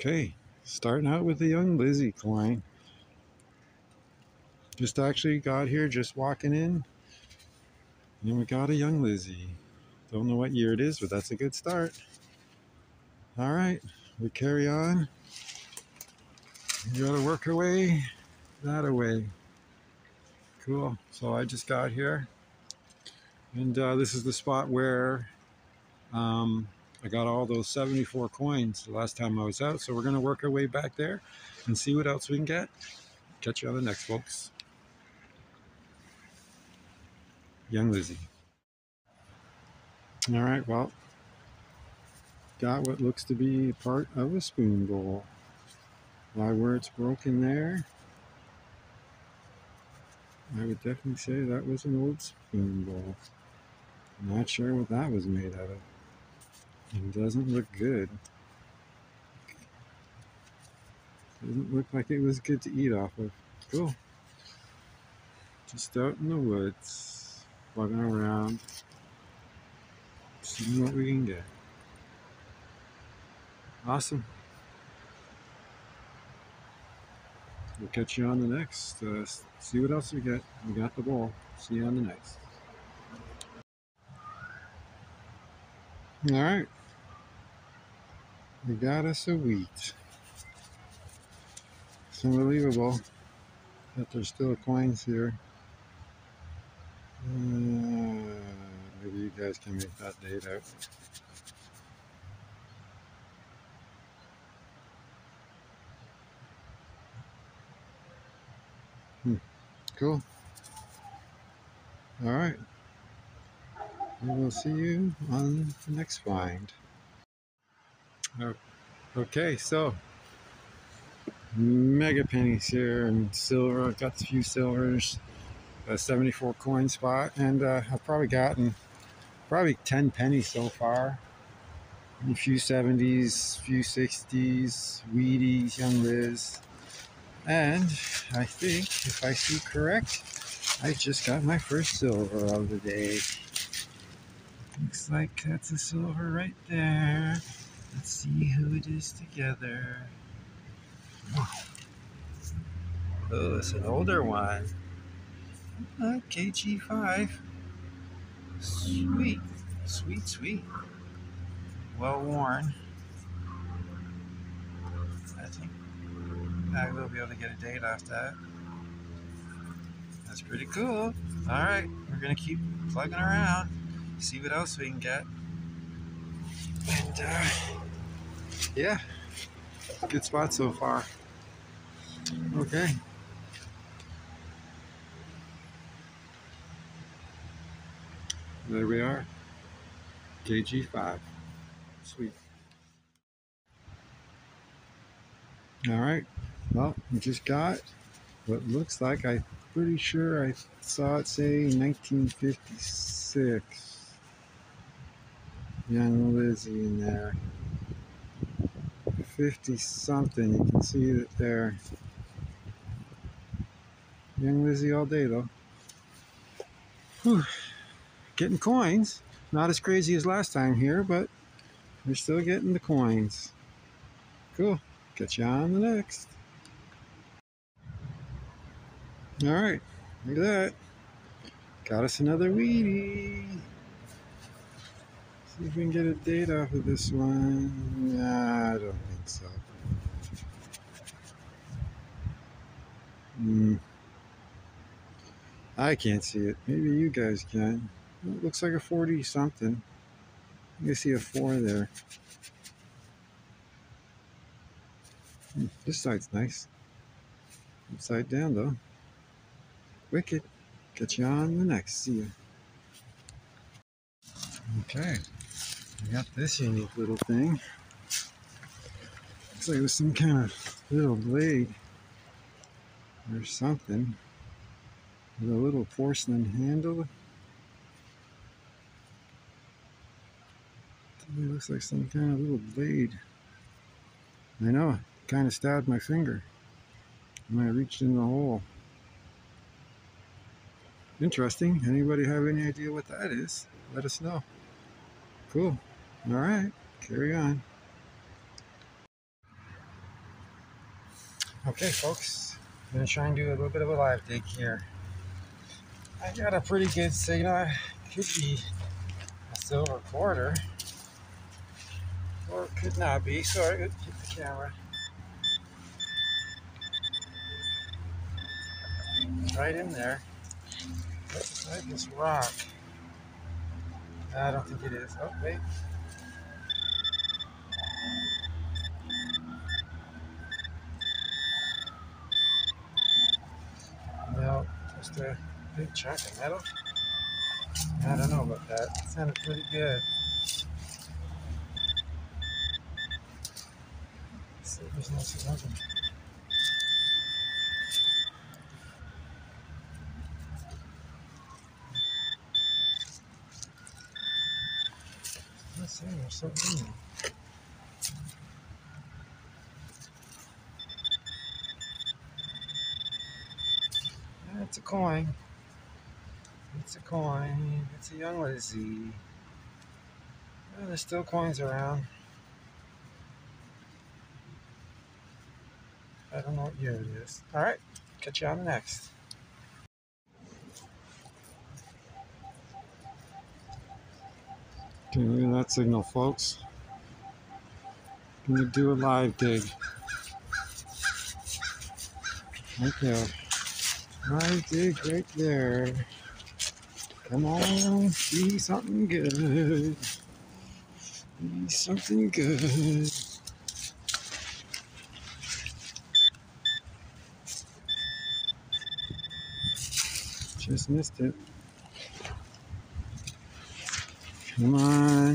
Okay, starting out with the young Lizzie coin. Just actually got here, just walking in, and we got a young Lizzie. Don't know what year it is, but that's a good start. All right, we carry on. You gotta work our way that away. Cool. So I just got here, and this is the spot where I got all those 74 coins the last time I was out. So we're gonna work our way back there and see what else we can get. Catch you on the next, folks. Young Lizzie. All right, well, got what looks to be part of a spoon bowl. Why, where it's broken there, I would definitely say that was an old spoon bowl. Not sure what that was made out of. It doesn't look good. Doesn't look like it was good to eat off of. Cool. Just out in the woods, walking around, seeing what we can get. Awesome. We'll catch you on the next. See what else we get. We got the bowl. See you on the next. All right. We got us a wheat. It's unbelievable that there's still coins here. Maybe you guys can make that date out. Cool. All right. We will see you on the next find. Okay, so mega pennies here and silver. I've got a few silvers, a 74 coin spot, and I've probably gotten 10 pennies so far. A few 70s, a few 60s, Wheaties, Young Liz. And I think, if I see correct, I just got my first silver of the day. Looks like that's a silver right there. Let's see who it is together. Oh, it's an older one. KG5. Sweet. Sweet, sweet. Well worn. I think I will be able to get a date off that. That's pretty cool. Alright, we're going to keep plugging around. See what else we can get. And, yeah. Good spot so far. Okay. There we are. KG5. Sweet. Alright. Well, we just got what looks like, I'm pretty sure I saw it say 1956. Young Lizzie in there. 50 something. You can see it there. Young Lizzie all day though. Whew. Getting coins. Not as crazy as last time here, but we're still getting the coins. Cool. Catch you on the next. Alright. Look at that. Got us another Wheatie. See if we can get a date off of this one. Nah, I don't think so. I can't see it. Maybe you guys can. It looks like a 40 something. You can see a 4 there. This side's nice. Upside down though. Wicked. Catch you on the next. See ya. Okay. I got this unique little thing. Looks like it was some kind of little blade or something. With a little porcelain handle. It looks like some kind of little blade. I know, it kind of stabbed my finger when I reached in the hole. Interesting. Anybody have any idea what that is? Let us know. Cool. All right, carry on. Okay, folks, I'm gonna try and do a little bit of a live dig here. I got a pretty good signal. Could be a silver quarter, or it could not be. So I could keep the camera right in there. Looks like this rock. I don't think it is. Oh, wait. No, just a big chunk of metal. I don't know about that. It sounded pretty good. Let's see if there's no silver. Let's see, there's something in there. It's a coin. It's a coin. It's a young Lizzie. Oh, there's still coins around. I don't know what year it is. All right, catch you on the next. Okay, look at that signal, folks. Gonna do a live dig. Okay, live dig right there. Come on, see something good. See something good. Just missed it. Come on.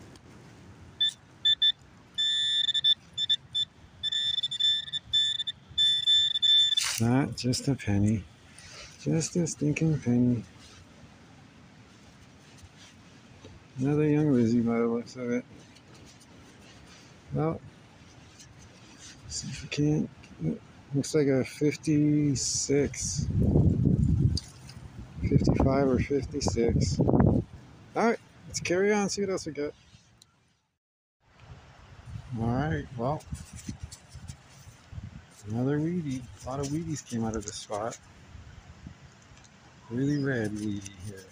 Not just a penny. Just a stinking penny. Another young Lizzie by the looks of it. Well, see if we can't. Looks like a 56. 55 or 56. Alright, let's carry on, see what else we got. Alright, well, another weedy. A lot of weedies came out of this spot. Really red weedy here.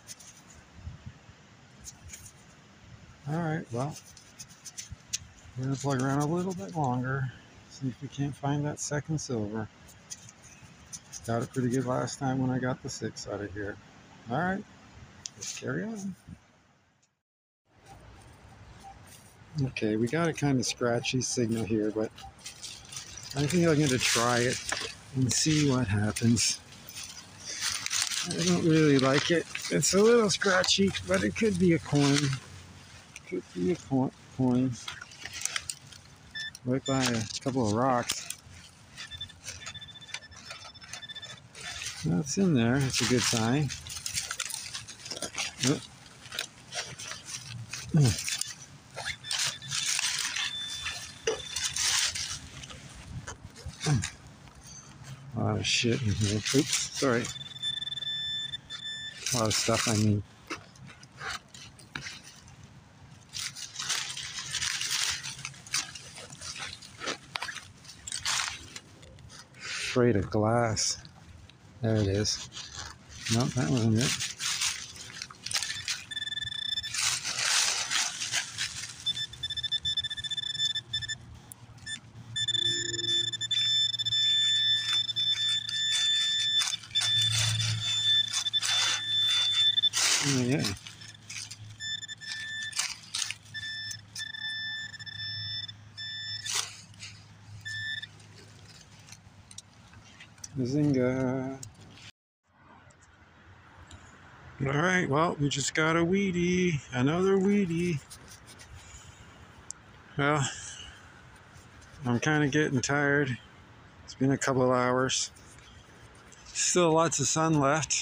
Alright, well, we're going to plug around a little bit longer, see if we can't find that second silver. Got it pretty good last time when I got the 6 out of here. Alright, let's carry on. Okay, we got a kind of scratchy signal here, but I think I'm going to try it and see what happens. I don't really like it. It's a little scratchy, but it could be a coin. Could be a coin. Right by a couple of rocks. That's in there. That's a good sign. Oh. A lot of shit in here. Oops, sorry. A lot of stuff, I mean. Afraid of glass. There it is. No, that wasn't it. Oh, yeah. Zinga. All right, well, we just got a weedy. Another weedy. Well, I'm kind of getting tired. It's been a couple of hours. Still lots of sun left.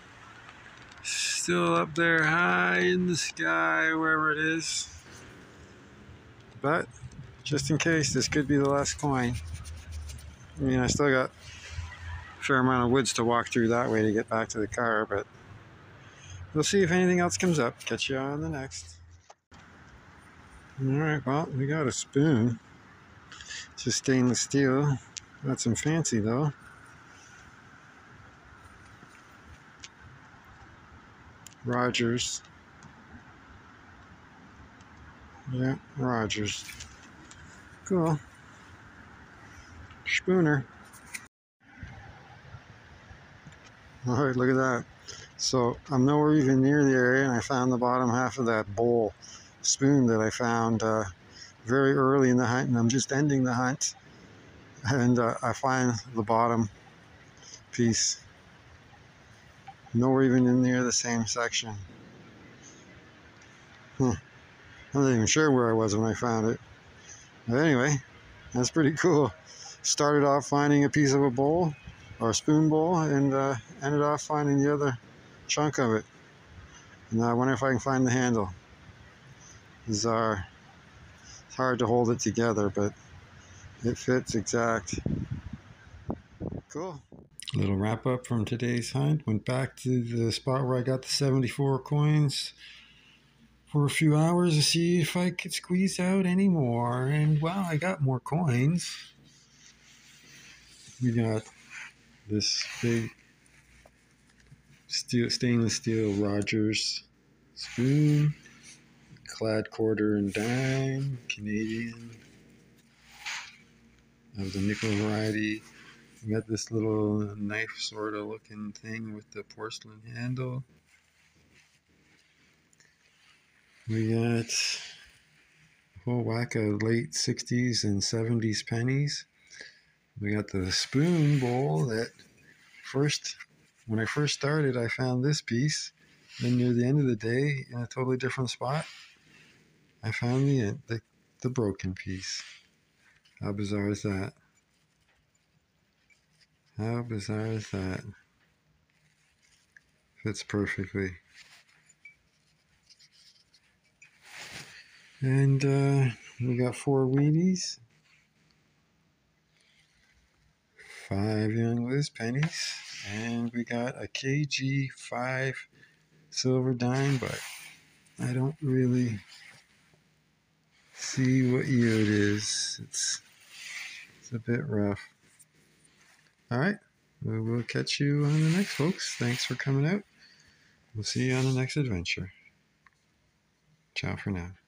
Still up there high in the sky, wherever it is. But just in case, this could be the last coin. I mean, I still got a fair amount of woods to walk through that way to get back to the car, but we'll see if anything else comes up. Catch you on the next. All right, well, we got a spoon. It's just stainless steel. Got some fancy though. Rogers. Yeah, Rogers. Cool. Spooner. All right, look at that. So I'm nowhere even near the area, and I found the bottom half of that bowl spoon that I found very early in the hunt, and I'm just ending the hunt, and I find the bottom piece. Nowhere even in near the same section. I'm not even sure where I was when I found it. But anyway, that's pretty cool. Started off finding a piece of a bowl, or a spoon bowl, and ended off finding the other chunk of it. And I wonder if I can find the handle. Bizarre. It's hard to hold it together, but it fits exact. Cool. Little wrap up from today's hunt. Went back to the spot where I got the 74 coins for a few hours to see if I could squeeze out any more. And well, I got more coins. We got this big stainless steel Rogers spoon, clad quarter and dime, Canadian, of the nickel variety. We got this little knife sort of looking thing with the porcelain handle. We got a whole whack of late 60s and 70s pennies. We got the spoon bowl that when I first started, I found this piece. Then near the end of the day, in a totally different spot, I found the broken piece. How bizarre is that? How bizarre is that? Fits perfectly. And we got 4 Wheaties, 5 Young Liz pennies, and we got a KG5 silver dime, but I don't really see what year it is. It's a bit rough. All right, we will catch you on the next, folks. Thanks for coming out. We'll see you on the next adventure. Ciao for now.